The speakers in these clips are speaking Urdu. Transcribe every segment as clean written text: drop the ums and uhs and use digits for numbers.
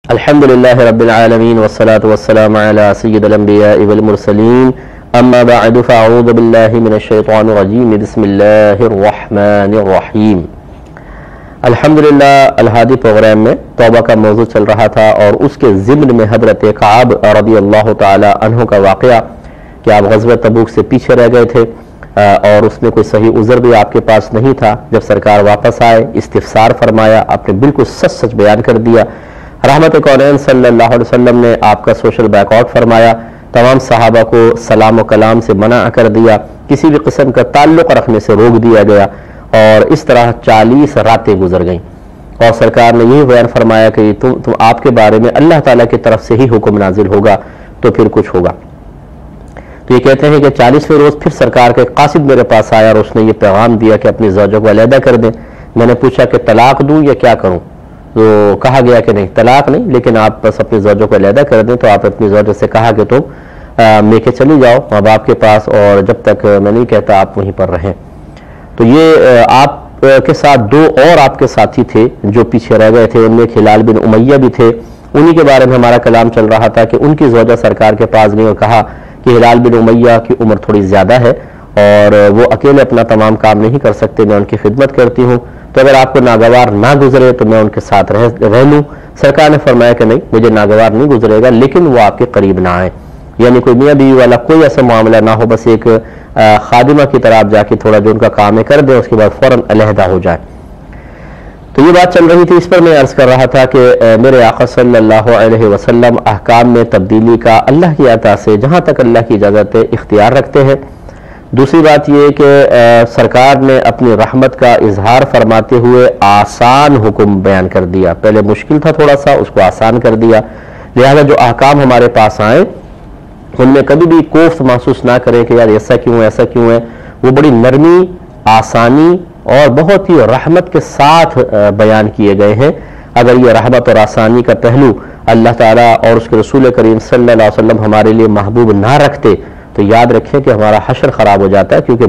الحمدللہ رب العالمین والصلاة والسلام علی سید الانبیاء والمرسلین اما بعد فاعوذ باللہ من الشیطان الرجیم بسم اللہ الرحمن الرحیم۔ الحمدللہ الہادی پروگرام میں توبہ کا موضوع چل رہا تھا اور اس کے ضمن میں حضرت کعب رضی اللہ تعالی عنہ کا واقعہ کہ آپ غزوہ تبوک سے پیچھے رہ گئے تھے اور اس میں کوئی صحیح عذر بھی آپ کے پاس نہیں تھا۔ جب سرکار واپس آئے استفسار فرمایا، آپ نے بالکل سچ بیان کر دیا۔ رحمت کونین صلی اللہ علیہ وسلم نے آپ کا سوشل بیک آؤٹ فرمایا، تمام صحابہ کو سلام و کلام سے منع کر دیا، کسی بھی قسم کا تعلق رکھنے سے روک دیا گیا اور اس طرح 40 راتیں گزر گئیں اور سرکار نے یہی بیان فرمایا کہ تم آپ کے بارے میں اللہ تعالیٰ کی طرف سے ہی حکم نازل ہوگا تو پھر کچھ ہوگا۔ تو یہ کہتے ہیں کہ 40ویں روز پھر سرکار کے قاصد میرے پاس آیا اور اس نے یہ پیغام دیا کہ اپنی زوجہ کو علیحدہ کر دیں۔ میں نے پوچھا کہ طلاق دوں یا کیا کروں؟ تو کہا گیا کہ نہیں، طلاق نہیں، لیکن آپ بس اپنی زوجہ کو علیحدہ کر دیں۔ تو آپ اپنی زوجہ سے کہا کہ تم لے کے چلی جاؤ ماں باپ کے پاس اور جب تک میں نہیں کہتا آپ وہیں پر رہیں۔ تو یہ آپ کے ساتھ دو اور آپ کے ساتھی تھے جو پیچھے رہ گئے تھے، ان میں ہلال بن امیہ بھی تھے، انہی کے بارے میں ہمارا کلام چل رہا تھا کہ ان کی زوجہ سرکار کے پاس گئی اور کہا کہ ہلال بن امیہ کی عمر تھوڑی زیادہ ہے اور وہ اکیلے اپنا تمام کام نہیں کر سکتے، میں ان کی خدمت کرتی ہوں، تو اگر آپ کو ناگوار نہ گزرے تو میں ان کے ساتھ رہ لوں۔ سرکار نے فرمایا کہ نہیں، مجھے ناگوار نہیں گزرے گا، لیکن وہ آپ کے قریب نہ آئے، یعنی کوئی میاں بیوی والا کوئی ایسا معاملہ نہ ہو، بس ایک خادمہ کی طرح آپ جا کے تھوڑا جو ان کا کام ہے کر دیں، اس کے بعد فوراً علیحدہ ہو جائے۔ تو یہ بات چل رہی تھی، اس پر میں عرض کر رہا تھا کہ میرے آقا صلی اللہ علیہ وسلم احکام میں تبدیلی کا اللہ کی عطا سے جہاں تک اللہ کی اجازت ہے اختیار رکھتے ہیں۔ دوسری بات یہ کہ سرکار نے اپنی رحمت کا اظہار فرماتے ہوئے آسان حکم بیان کر دیا، پہلے مشکل تھا تھوڑا سا، اس کو آسان کر دیا، لہذا جو احکام ہمارے پاس آئیں ان میں کبھی بھی کوفت محسوس نہ کریں کہ یار ایسا کیوں ہے ایسا کیوں ہے، وہ بڑی نرمی، آسانی اور بہت ہی رحمت کے ساتھ بیان کیے گئے ہیں۔ اگر یہ رحمت اور آسانی کا پہلو اللہ تعالیٰ اور اس کے رسول کریم صلی اللہ علیہ وسلم ہمارے لیے محبوب نہ رکھتے تو یاد رکھیں کہ ہمارا حشر خراب ہو جاتا ہے، کیونکہ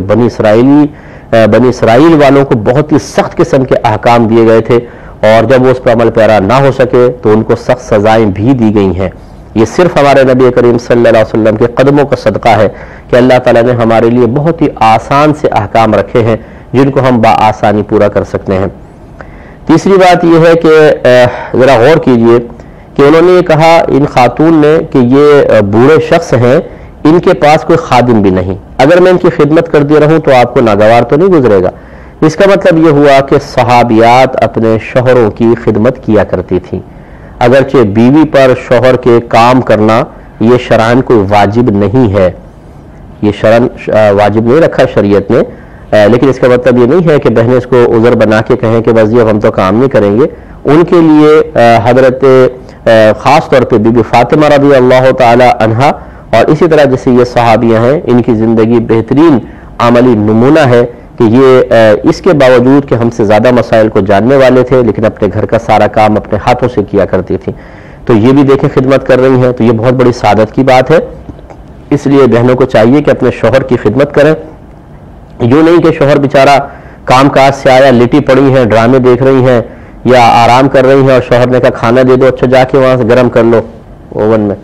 بنی اسرائیل والوں کو بہت ہی سخت قسم کے احکام دیے گئے تھے اور جب وہ اس پر عمل پیرا نہ ہو سکے تو ان کو سخت سزائیں بھی دی گئی ہیں۔ یہ صرف ہمارے نبی کریم صلی اللہ علیہ وسلم کے قدموں کا صدقہ ہے کہ اللہ تعالیٰ نے ہمارے لیے بہت ہی آسان سے احکام رکھے ہیں جن کو ہم بآسانی پورا کر سکتے ہیں۔ تیسری بات یہ ہے کہ ذرا غور کیجئے کہ انہوں نے یہ کہا ان خاتون نے کہ یہ بوڑھے شخص ہیں، ان کے پاس کوئی خادم بھی نہیں، اگر میں ان کی خدمت کرتی رہوں تو آپ کو ناگوار تو نہیں گزرے گا۔ اس کا مطلب یہ ہوا کہ صحابیات اپنے شوہروں کی خدمت کیا کرتی تھیں، اگرچہ بیوی پر شوہر کے کام کرنا یہ شرعاً کوئی واجب نہیں ہے، یہ شرعاً واجب نہیں رکھا شریعت نے، لیکن اس کا مطلب یہ نہیں ہے کہ بہنیں اس کو عذر بنا کے کہیں کہ بس یہ ہم تو کام نہیں کریں گے۔ ان کے لیے حضرت خاص طور پہ بی بی فاطمہ رضی اللہ تعالی عنہا اور اسی طرح جیسے یہ صحابیہ ہیں، ان کی زندگی بہترین عملی نمونہ ہے کہ یہ اس کے باوجود کہ ہم سے زیادہ مسائل کو جاننے والے تھے لیکن اپنے گھر کا سارا کام اپنے ہاتھوں سے کیا کرتی تھی، تو یہ بھی دیکھیں خدمت کر رہی ہیں، تو یہ بہت بڑی سعادت کی بات ہے۔ اس لیے بہنوں کو چاہیے کہ اپنے شوہر کی خدمت کریں، یوں نہیں کہ شوہر بیچارہ کام کاج سے آیا لیٹی پڑی ہیں، ڈرامے دیکھ رہی ہیں یا آرام کر رہی ہیں اور شوہر نے کہا کھانا دے دو، اچھا جا کے وہاں سے گرم کر لو اوون میں،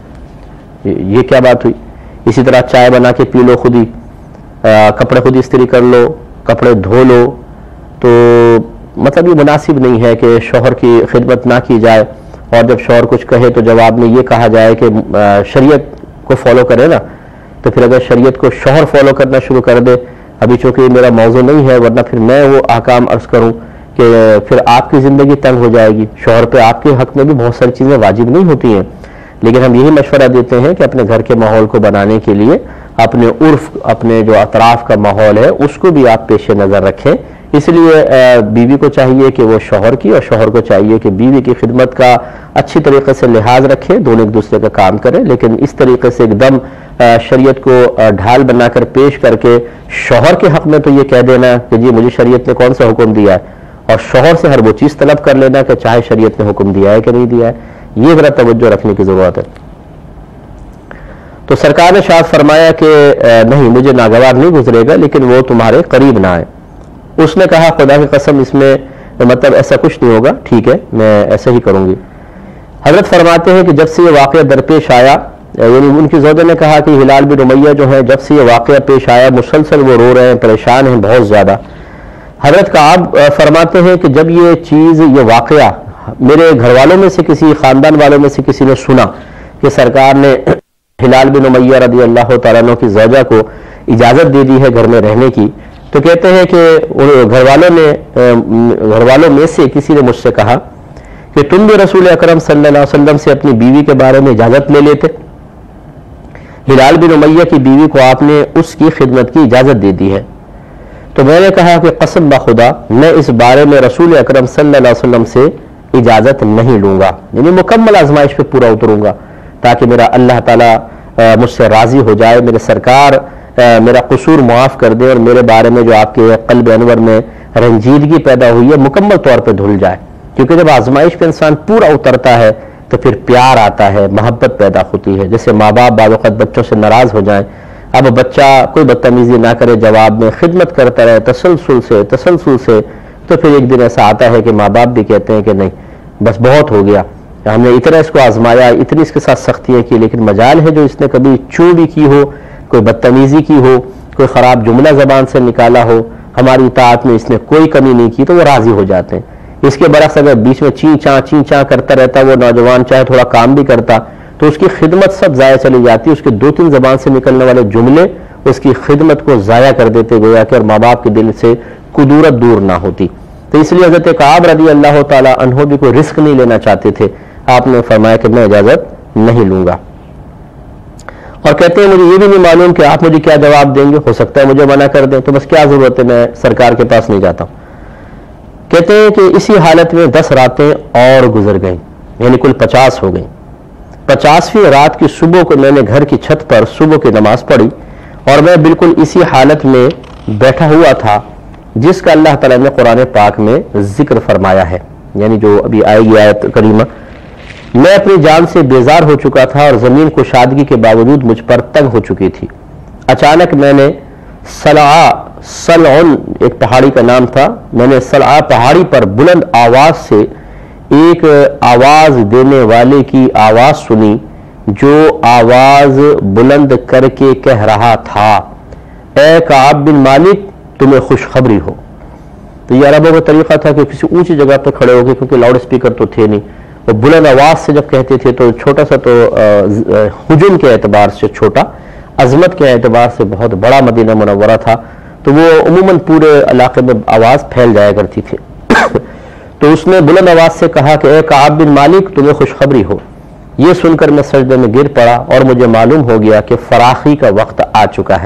یہ کیا بات ہوئی؟ اسی طرح چائے بنا کے پی لو خود ہی، کپڑے خود استری کر لو، کپڑے دھو لو، تو مطلب یہ مناسب نہیں ہے کہ شوہر کی خدمت نہ کی جائے اور جب شوہر کچھ کہے تو جواب میں یہ کہا جائے کہ شریعت کو فالو کرے نا، تو پھر اگر شریعت کو شوہر فالو کرنا شروع کر دے، ابھی چونکہ یہ میرا موضوع نہیں ہے ورنہ پھر میں وہ احکام عرض کروں کہ پھر آپ کی زندگی تنگ ہو جائے گی، شوہر پہ آپ کے حق میں بھی بہت ساری چیزیں واجب نہیں ہوتی ہیں، لیکن ہم یہی مشورہ دیتے ہیں کہ اپنے گھر کے ماحول کو بنانے کے لیے اپنے عرف، اپنے جو اطراف کا ماحول ہے اس کو بھی آپ پیش نظر رکھیں۔ اس لیے بیوی کو چاہیے کہ وہ شوہر کی اور شوہر کو چاہیے کہ بیوی کی خدمت کا اچھی طریقے سے لحاظ رکھیں، دونوں ایک دوسرے کا کام کریں، لیکن اس طریقے سے ایک دم شریعت کو ڈھال بنا کر پیش کر کے شوہر کے حق میں تو یہ کہہ دینا کہ جی مجھے شریعت نے کون سا حکم دیا ہے، اور شوہر سے ہر وہ چیز طلب کر لینا کہ چاہے شریعت نے حکم دیا ہے کہ نہیں دیا ہے، یہ ذرا توجہ رکھنے کی ضرورت ہے۔ تو سرکار نے شاد فرمایا کہ نہیں مجھے ناگوار نہیں گزرے گا لیکن وہ تمہارے قریب نہ آئے۔ اس نے کہا خدا کی قسم اس میں مطلب ایسا کچھ نہیں ہوگا، ٹھیک ہے میں ایسا ہی کروں گی۔ حضرت فرماتے ہیں کہ جب سے یہ واقعہ درپیش آیا، یعنی ان کی زوجہ نے کہا کہ ہلال بن امیہ جو ہے جب سے یہ واقعہ پیش آیا مسلسل وہ رو رہے ہیں، پریشان ہیں بہت زیادہ۔ حضرت کعب فرماتے ہیں کہ جب یہ چیز، یہ واقعہ میرے گھر والوں میں سے کسی، خاندان والوں میں سے کسی نے سنا کہ سرکار نے ہلال بن امیہ رضی اللہ تعالیٰ عنہ کی زوجہ کو اجازت دے دی ہے گھر میں رہنے کی، تو کہتے ہیں کہ گھر والوں میں سے کسی نے مجھ سے کہا کہ تم بھی رسول اکرم صلی اللہ علیہ وسلم سے اپنی بیوی کے بارے میں اجازت لے لیتے۔ ہلال بن امیہ کی بیوی کو آپ نے اس کی خدمت کی اجازت دے دی ہے۔ تو میں نے کہا کہ قسم بخدا میں اس بارے میں رسول اکرم صلی اللہ علیہ وسلم سے اجازت نہیں لوں گا، یعنی مکمل آزمائش پہ پورا اتروں گا تاکہ میرا اللہ تعالیٰ مجھ سے راضی ہو جائے، میرے سرکار میرا قصور معاف کر دے اور میرے بارے میں جو آپ کے قلب انور میں رنجیدگی پیدا ہوئی ہے مکمل طور پہ دھل جائے، کیونکہ جب آزمائش پہ انسان پورا اترتا ہے تو پھر پیار آتا ہے، محبت پیدا ہوتی ہے۔ جیسے ماں باپ بعض اوقات بچوں سے ناراض ہو جائیں، اب بچہ کوئی بدتمیزی نہ کرے، جواب میں خدمت کرتا رہے تسلسل سے، تو پھر ایک دن ایسا آتا ہے کہ ماں باپ بھی کہتے ہیں کہ نہیں بس بہت ہو گیا، ہم نے اتنا اس کو آزمایا، اتنی اس کے ساتھ سختیاں کی، لیکن مجال ہے جو اس نے کبھی چو بھی کی ہو، کوئی بدتمیزی کی ہو، کوئی خراب جملہ زبان سے نکالا ہو، ہماری اطاعت میں اس نے کوئی کمی نہیں کی، تو وہ راضی ہو جاتے ہیں۔ اس کے برعکس اگر بیچ میں چین چاں کرتا رہتا وہ نوجوان، چاہے تھوڑا کام بھی کرتا، تو اس کی خدمت سب ضائع چلی جاتی، اس کے 2-3 زبان سے نکلنے والے جملے اس کی خدمت کو ضائع کر دیتے، گویا کہ اور ماں باپ کے دل سے کدورت دور نہ ہوتی۔ تو اس لیے حضرت کعب رضی اللہ تعالیٰ عنہ بھی کوئی رسک نہیں لینا چاہتے تھے، آپ نے فرمایا کہ میں اجازت نہیں لوں گا، اور کہتے ہیں مجھے یہ بھی نہیں معلوم کہ آپ مجھے کیا جواب دیں گے، ہو سکتا ہے مجھے منع کر دیں، تو بس کیا ضرورت ہے، میں سرکار کے پاس نہیں جاتا ہوں۔ کہتے ہیں کہ اسی حالت میں 10 راتیں اور گزر گئیں، یعنی کل 50 ہو گئیں۔ 50ویں رات کی صبح کو میں نے گھر کی چھت پر صبح کی نماز پڑھی، اور میں بالکل اسی حالت میں بیٹھا ہوا تھا جس کا اللہ تعالیٰ نے قرآن پاک میں ذکر فرمایا ہے، یعنی جو ابھی آئے گی آیت کریمہ۔ میں اپنی جان سے بیزار ہو چکا تھا اور زمین کشادگی کے باوجود مجھ پر تنگ ہو چکی تھی۔ اچانک میں نے سلعن ایک پہاڑی کا نام تھا، میں نے سلعا پہاڑی پر بلند آواز سے ایک آواز دینے والے کی آواز سنی، جو آواز بلند کر کے کہہ رہا تھا، اے کعب بن مالک تمہیں خوشخبری ہو۔ تو یہ عربوں کا طریقہ تھا کہ کسی اونچی جگہ پہ کھڑے ہو گئے، کیونکہ لاؤڈ اسپیکر تو تھے نہیں، وہ بلند آواز سے جب کہتے تھے تو چھوٹا سا، تو حجم کے اعتبار سے چھوٹا، عظمت کے اعتبار سے بہت بڑا مدینہ منورہ تھا، تو وہ عموماً پورے علاقے میں آواز پھیل جایا کرتی تھی۔ تو اس نے بلند آواز سے کہا کہ اے کعب بن مالک تمہیں خوشخبری ہو۔ یہ سن کر میں سجدے میں گر پڑا اور مجھے معلوم ہو گیا کہ فراخی کا وقت آ چکا ہے۔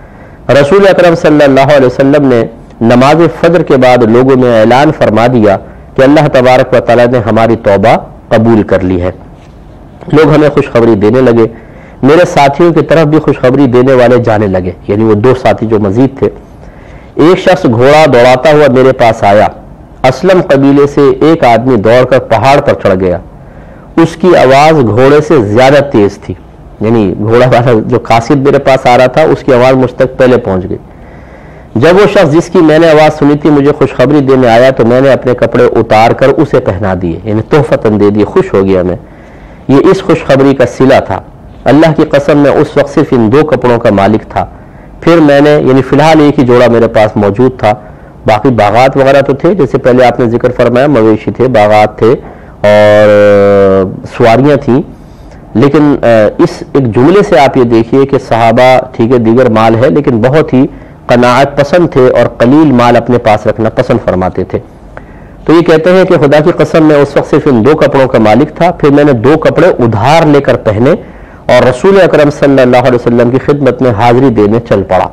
رسول اکرم صلی اللہ علیہ وسلم نے نماز فجر کے بعد لوگوں میں اعلان فرما دیا کہ اللہ تبارک و تعالیٰ نے ہماری توبہ قبول کر لی ہے۔ لوگ ہمیں خوشخبری دینے لگے، میرے ساتھیوں کی طرف بھی خوشخبری دینے والے جانے لگے، یعنی وہ 2 ساتھی جو مزید تھے۔ ایک شخص گھوڑا دوڑاتا ہوا میرے پاس آیا، اسلم قبیلے سے ایک آدمی دوڑ کر پہاڑ پر چڑھ گیا، اس کی آواز گھوڑے سے زیادہ تیز تھی، یعنی گھوڑا والا جو قاصد میرے پاس آ رہا تھا اس کی آواز مجھ تک پہلے پہنچ گئی۔ جب وہ شخص جس کی میں نے آواز سنی تھی مجھے خوشخبری دینے آیا تو میں نے اپنے کپڑے اتار کر اسے پہنا دیے، یعنی تحفتاً دے دیے، خوش ہو گیا میں۔ یہ اس خوشخبری کا صلہ تھا۔ اللہ کی قسم میں اس وقت صرف ان 2 کپڑوں کا مالک تھا۔ پھر میں نے، یعنی فی الحال ایک ہی جوڑا میرے پاس موجود تھا، باقی باغات وغیرہ تو تھے، جیسے پہلے آپ نے ذکر فرمایا، مویشی تھے، باغات تھے اور سواریاں تھیں، لیکن اس ایک جملے سے آپ یہ دیکھیے کہ صحابہ ٹھیک ہے دیگر مال ہے لیکن بہت ہی قناعت پسند تھے اور قلیل مال اپنے پاس رکھنا پسند فرماتے تھے۔ تو یہ کہتے ہیں کہ خدا کی قسم میں اس وقت صرف ان 2 کپڑوں کا مالک تھا، پھر میں نے 2 کپڑے ادھار لے کر پہنے اور رسول اکرم صلی اللہ علیہ وسلم کی خدمت میں حاضری دینے چل پڑا۔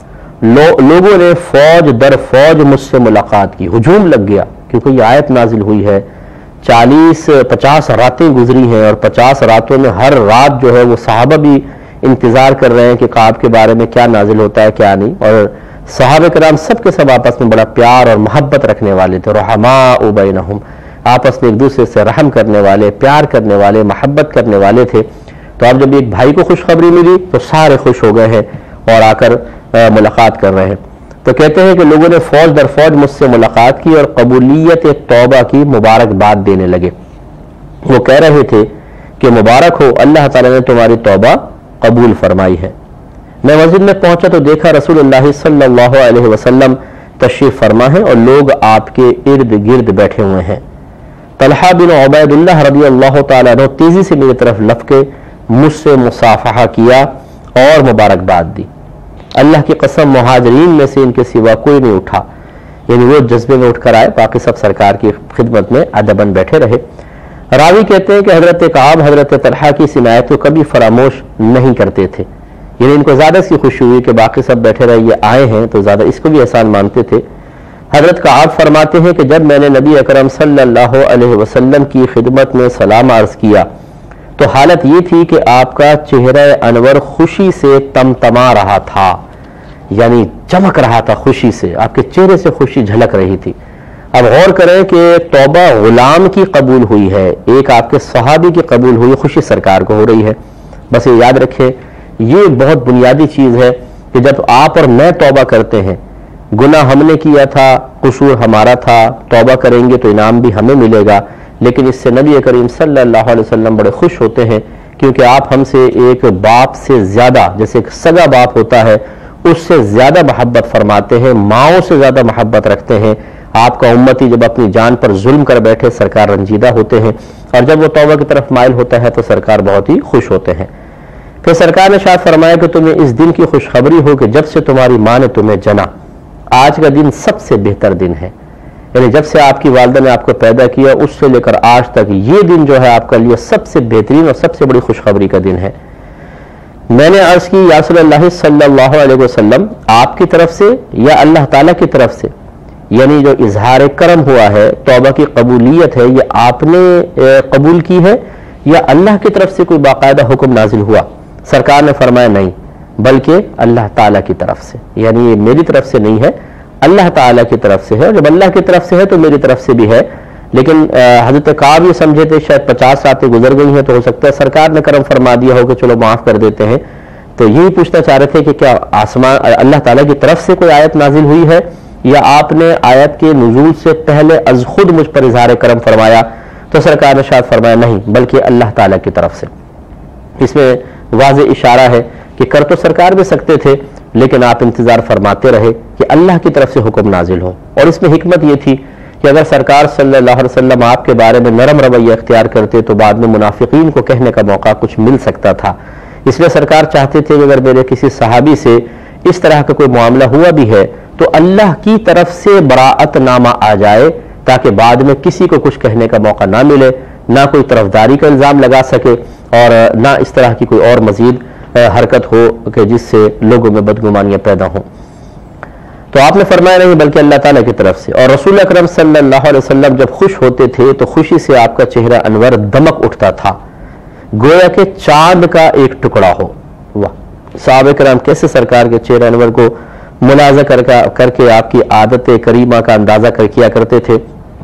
لوگوں نے فوج در فوج مجھ سے ملاقات کی، ہجوم لگ گیا، کیونکہ یہ آیت نازل ہوئی ہے، 40-50 راتیں گزری ہیں اور 50 راتوں میں ہر رات جو ہے وہ صحابہ بھی انتظار کر رہے ہیں کہ کعب کے بارے میں کیا نازل ہوتا ہے کیا نہیں، اور صحابہ کرام سب کے سب آپس میں بڑا پیار اور محبت رکھنے والے تھے، رحماء بینہم، آپس میں ایک دوسرے سے رحم کرنے والے، پیار کرنے والے، محبت کرنے والے تھے۔ تو اب جب ایک بھائی کو خوشخبری ملی تو سارے خوش ہو گئے ہیں اور آ کر ملاقات کر رہے ہیں۔ تو کہتے ہیں کہ لوگوں نے فوج در فوج مجھ سے ملاقات کی اور قبولیت توبہ کی مبارکباد دینے لگے۔ وہ کہہ رہے تھے کہ مبارک ہو، اللہ تعالیٰ نے تمہاری توبہ قبول فرمائی ہے۔ میں مسجد میں پہنچا تو دیکھا رسول اللہ صلی اللہ علیہ وسلم تشریف فرما ہے اور لوگ آپ کے ارد گرد بیٹھے ہوئے ہیں۔ طلحہ بن عبید اللہ رضی اللہ تعالیٰ عنہ تیزی سے میری طرف لپکے، مجھ سے مصافحہ کیا اور مبارکباد دی۔ اللہ کی قسم مہاجرین میں سے ان کے سوا کوئی نہیں اٹھا، یعنی وہ جذبے میں اٹھ کر آئے، باقی سب سرکار کی خدمت میں ادباً بیٹھے رہے۔ راوی کہتے ہیں کہ حضرت کعب حضرت طلحہ کی اس عنایت کو کبھی فراموش نہیں کرتے تھے، یعنی ان کو زیادہ سی خوشی ہوئی کہ باقی سب بیٹھے رہے، یہ آئے ہیں تو زیادہ اس کو بھی احسان مانتے تھے۔ حضرت کعب فرماتے ہیں کہ جب میں نے نبی اکرم صلی اللہ علیہ وسلم کی خدمت میں سلام عرض کیا تو حالت یہ تھی کہ آپ کا چہرہ انور خوشی سے تمتما رہا تھا، یعنی چمک رہا تھا خوشی سے، آپ کے چہرے سے خوشی جھلک رہی تھی۔ اب غور کریں کہ توبہ غلام کی قبول ہوئی ہے، ایک آپ کے صحابی کی قبول ہوئی، خوشی سرکار کو ہو رہی ہے۔ بس یہ یاد رکھیں، یہ بہت بنیادی چیز ہے کہ جب آپ اور میں توبہ کرتے ہیں، گناہ ہم نے کیا تھا، قصور ہمارا تھا، توبہ کریں گے تو انعام بھی ہمیں ملے گا، لیکن اس سے نبی کریم صلی اللہ علیہ وسلم بڑے خوش ہوتے ہیں، کیونکہ آپ ہم سے ایک باپ سے زیادہ، جیسے ایک سگا باپ ہوتا ہے اس سے زیادہ محبت فرماتے ہیں، ماؤں سے زیادہ محبت رکھتے ہیں۔ آپ کا امتی جب اپنی جان پر ظلم کر بیٹھے سرکار رنجیدہ ہوتے ہیں، اور جب وہ توبہ کی طرف مائل ہوتا ہے تو سرکار بہت ہی خوش ہوتے ہیں۔ پھر سرکار نے شاد فرمایا کہ تمہیں اس دن کی خوشخبری ہو کہ جب سے تمہاری ماں نے تمہیں جنا، آج کا دن سب سے بہتر دن ہے، یعنی جب سے آپ کی والدہ نے آپ کو پیدا کیا اس سے لے کر آج تک یہ دن جو ہے آپ کا لیے سب سے بہترین اور سب سے بڑی خوشخبری کا دن ہے۔ میں نے عرض کی یا رسول اللہ صلی اللہ علیہ وسلم، آپ کی طرف سے یا اللہ تعالیٰ کی طرف سے؟ یعنی جو اظہار کرم ہوا ہے، توبہ کی قبولیت ہے، یہ آپ نے قبول کی ہے یا اللہ کی طرف سے کوئی باقاعدہ حکم نازل ہوا؟ سرکار نے فرمایا نہیں، بلکہ اللہ تعالیٰ کی طرف سے، یعنی یہ میری طرف سے نہیں ہے، اللہ تعالیٰ کی طرف سے ہے۔ جب اللہ کی طرف سے ہے تو میری طرف سے بھی ہے، لیکن حضرت کعب یہ سمجھے تھے شاید 50 راتیں گزر گئی ہیں تو ہو سکتا ہے سرکار نے کرم فرما دیا ہو کہ چلو معاف کر دیتے ہیں، تو یہی پوچھنا چاہ رہے تھے کہ کیا آسمان اللہ تعالیٰ کی طرف سے کوئی آیت نازل ہوئی ہے یا آپ نے آیت کے نزول سے پہلے از خود مجھ پر اظہار کرم فرمایا؟ تو سرکار نے شاید فرمایا نہیں، بلکہ اللہ تعالیٰ کی طرف سے۔ اس میں واضح اشارہ ہے کہ کر تو سرکار بھی سکتے تھے، لیکن آپ انتظار فرماتے رہے کہ اللہ کی طرف سے حکم نازل ہو، اور اس میں حکمت یہ تھی کہ اگر سرکار صلی اللہ علیہ وسلم آپ کے بارے میں نرم رویہ اختیار کرتے تو بعد میں منافقین کو کہنے کا موقع کچھ مل سکتا تھا۔ اس لیے سرکار چاہتے تھے کہ اگر میرے کسی صحابی سے اس طرح کا کوئی معاملہ ہوا بھی ہے تو اللہ کی طرف سے براءت نامہ آ جائے، تاکہ بعد میں کسی کو کچھ کہنے کا موقع نہ ملے، نہ کوئی طرفداری کا الزام لگا سکے، اور نہ اس طرح کی کوئی اور مزید حرکت ہو کہ جس سے لوگوں میں بدگمانیاں پیدا ہوں۔ تو آپ نے فرمایا نہیں، بلکہ اللہ تعالیٰ کی طرف سے۔ اور رسول اکرم صلی اللہ علیہ وسلم جب خوش ہوتے تھے تو خوشی سے آپ کا چہرہ انور دمک اٹھتا تھا، گویا کہ چاند کا ایک ٹکڑا ہو۔ واہ، صحابہ کرام کیسے سرکار کے چہرہ انور کو ملاحظہ کر کے آپ کی عادت کریمہ کا اندازہ کیا کرتے تھے۔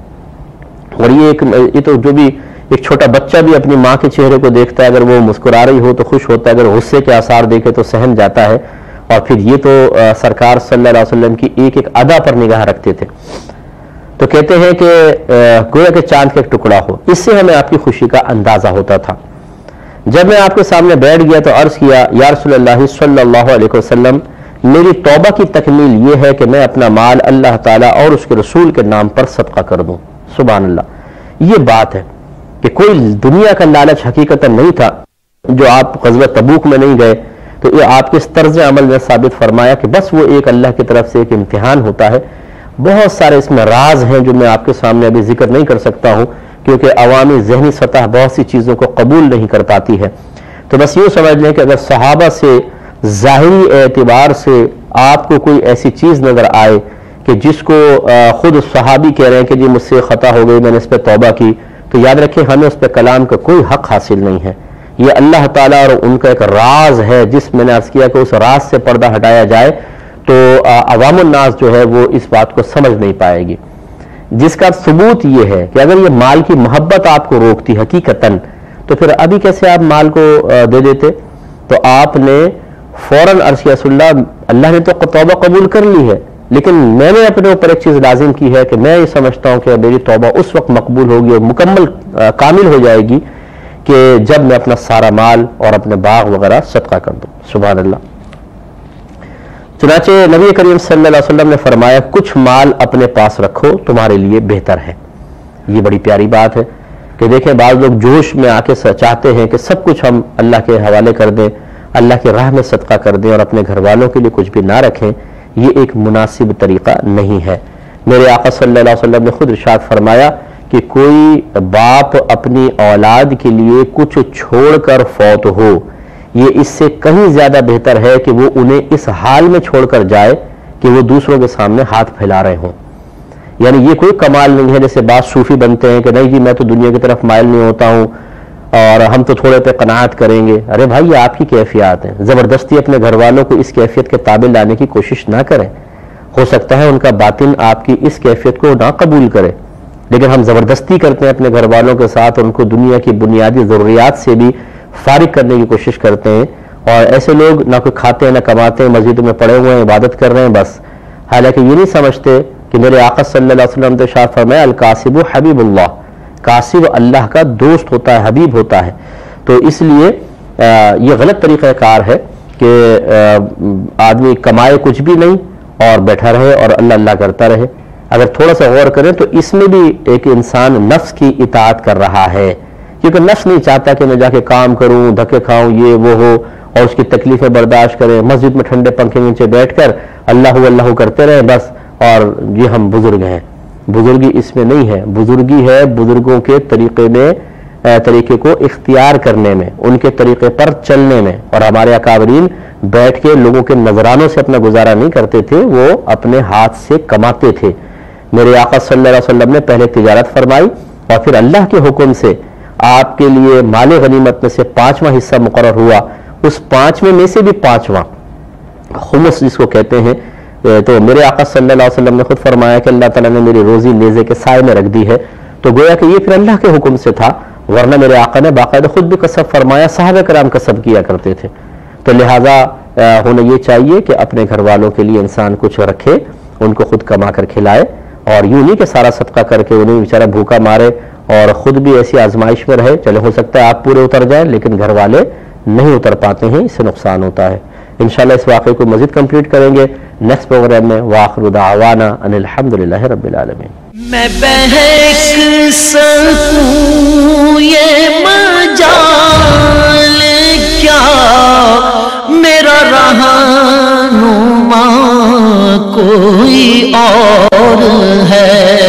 اور یہ تو جو بھی ایک چھوٹا بچہ بھی اپنی ماں کے چہرے کو دیکھتا ہے، اگر وہ مسکرا رہی ہو تو خوش ہوتا ہے، اگر غصے کے آثار دیکھے تو سہم جاتا ہے، اور پھر یہ تو سرکار صلی اللہ علیہ وسلم کی ایک ایک ادا پر نگاہ رکھتے تھے۔ تو کہتے ہیں کہ گویا کہ چاند کا ایک ٹکڑا ہو، اس سے ہمیں آپ کی خوشی کا اندازہ ہوتا تھا۔ جب میں آپ کے سامنے بیٹھ گیا تو عرض کیا یا رسول اللہ صلی اللہ علیہ وسلم، میری توبہ کی تکمیل یہ ہے کہ میں اپنا مال اللہ تعالیٰ اور اس کے رسول کے نام پر صدقہ کر دوں۔ سبحان اللہ، یہ بات ہے کہ کوئی دنیا کا لالچ حقیقت نہیں تھا۔ جو آپ غزوہ تبوک میں نہیں گئے تو یہ آپ کے اس طرز عمل میں ثابت فرمایا کہ بس وہ ایک اللہ کی طرف سے ایک امتحان ہوتا ہے۔ بہت سارے اس میں راز ہیں جو میں آپ کے سامنے ابھی ذکر نہیں کر سکتا ہوں، کیونکہ عوامی ذہنی سطح بہت سی چیزوں کو قبول نہیں کر پاتی ہے۔ تو بس یوں سمجھ لیں کہ اگر صحابہ سے ظاہری اعتبار سے آپ کو کوئی ایسی چیز نظر آئے کہ جس کو خود صحابی کہہ رہے ہیں کہ جی مجھ سے خطا ہو گئی، میں نے اس پہ توبہ کی، تو یاد رکھیں ہمیں اس پہ کلام کا کوئی حق حاصل نہیں ہے۔ یہ اللہ تعالیٰ اور ان کا ایک راز ہے، جس میں نے عرض کیا کہ اس راز سے پردہ ہٹایا جائے تو عوام الناس جو ہے وہ اس بات کو سمجھ نہیں پائے گی۔ جس کا ثبوت یہ ہے کہ اگر یہ مال کی محبت آپ کو روکتی حقیقتاً، تو پھر ابھی کیسے آپ مال کو دے دیتے؟ تو آپ نے فوراً عرض کیا رسول اللہ نے تو توبہ قبول کر لی ہے، لیکن میں نے اپنے اوپر ایک چیز لازم کی ہے کہ میں یہ سمجھتا ہوں کہ میری توبہ اس وقت مقبول ہوگی اور مکمل کامل ہو جائے گی کہ جب میں اپنا سارا مال اور اپنے باغ وغیرہ صدقہ کر دوں. سبحان اللہ. چنانچہ نبی کریم صلی اللہ علیہ وسلم نے فرمایا کچھ مال اپنے پاس رکھو تمہارے لیے بہتر ہے. یہ بڑی پیاری بات ہے کہ دیکھیں بعض لوگ جوش میں آ کے چاہتے ہیں کہ سب کچھ ہم اللہ کے حوالے کر دیں, اللہ کی راہ میں صدقہ کر دیں اور اپنے گھر والوں کے لیے کچھ بھی نہ رکھیں. یہ ایک مناسب طریقہ نہیں ہے. میرے آقا صلی اللہ علیہ وسلم نے خود ارشاد فرمایا کہ کوئی باپ اپنی اولاد کے لیے کچھ چھوڑ کر فوت ہو, یہ اس سے کہیں زیادہ بہتر ہے کہ وہ انہیں اس حال میں چھوڑ کر جائے کہ وہ دوسروں کے سامنے ہاتھ پھیلا رہے ہوں. یعنی یہ کوئی کمال نہیں ہے جیسے بعض صوفی بنتے ہیں کہ نہیں جی میں تو دنیا کی طرف مائل نہیں ہوتا ہوں اور ہم تو تھوڑے پہ قناعت کریں گے. ارے بھائی یہ آپ کی کیفیات ہیں, زبردستی اپنے گھر والوں کو اس کیفیت کے تابع لانے کی کوشش نہ کریں. ہو سکتا ہے ان کا باطن آپ کی اس کیفیت کو نہ قبول کرے, لیکن ہم زبردستی کرتے ہیں اپنے گھر والوں کے ساتھ, ان کو دنیا کی بنیادی ضروریات سے بھی فارغ کرنے کی کوشش کرتے ہیں. اور ایسے لوگ نہ کوئی کھاتے ہیں نہ کماتے ہیں, مسجدوں میں پڑے ہوئے ہیں, عبادت کر رہے ہیں بس, حالانکہ یہ نہیں سمجھتے کہ میرے آقا صلی اللہ علیہ وسلم نے ارشاد فرمایا القاسب حبیب اللہ, قاسب اللہ کا دوست ہوتا ہے, حبیب ہوتا ہے. تو اس لیے یہ غلط طریقہ کار ہے کہ آدمی کمائے کچھ بھی نہیں اور بیٹھا رہے اور اللہ اللہ کرتا رہے. اگر تھوڑا سا غور کریں تو اس میں بھی ایک انسان نفس کی اطاعت کر رہا ہے, کیونکہ نفس نہیں چاہتا کہ میں جا کے کام کروں, دھکے کھاؤں, یہ وہ ہو, اور اس کی تکلیفیں برداشت کریں, مسجد میں ٹھنڈے پنکھے نیچے بیٹھ کر اللہ اللہ کرتے رہے بس, اور یہ ہم بزرگ ہیں. بزرگی اس میں نہیں ہے, بزرگی ہے بزرگوں کے طریقے کو اختیار کرنے میں, ان کے طریقے پر چلنے میں. اور ہمارے اکابرین بیٹھ کے لوگوں کے نذرانوں سے اپنا گزارا نہیں کرتے تھے, وہ اپنے ہاتھ سے کماتے تھے. میرے آقا صلی اللہ علیہ وسلم نے پہلے تجارت فرمائی اور پھر اللہ کے حکم سے آپ کے لیے مال غنیمت میں سے 5واں حصہ مقرر ہوا. اس 5ویں میں سے بھی 5واں خمس جس کو کہتے ہیں, تو میرے آقا صلی اللہ علیہ وسلم نے خود فرمایا کہ اللہ تعالیٰ نے میری روزی نیزے کے سائے میں رکھ دی ہے. تو گویا کہ یہ پھر اللہ کے حکم سے تھا, ورنہ میرے آقا نے باقاعدہ خود بھی قصب فرمایا, صحابہ کرام قصب کیا کرتے تھے. تو لہٰذا ہونا یہ چاہیے کہ اپنے گھر والوں کے لیے انسان کچھ رکھے, ان کو خود کما کر کھلائے, اور یوں نہیں کہ سارا صدقہ کر کے انہیں بیچارہ بھوکا مارے اور خود بھی ایسی آزمائش میں رہے. چلے ہو سکتا ہے آپ پورے اتر جائیں لیکن گھر والے نہیں اتر پاتے ہیں, اس سے نقصان ہوتا ہے. انشاءاللہ اس واقعے کو مزید کمپلیٹ کریں گے نیکسٹ پروگرام میں. وآخر دعوانا ان الحمدللہ رب العالمین. میں بہک سکوں یہ مجال کیا, میرا رہنما کوئی اور ہے.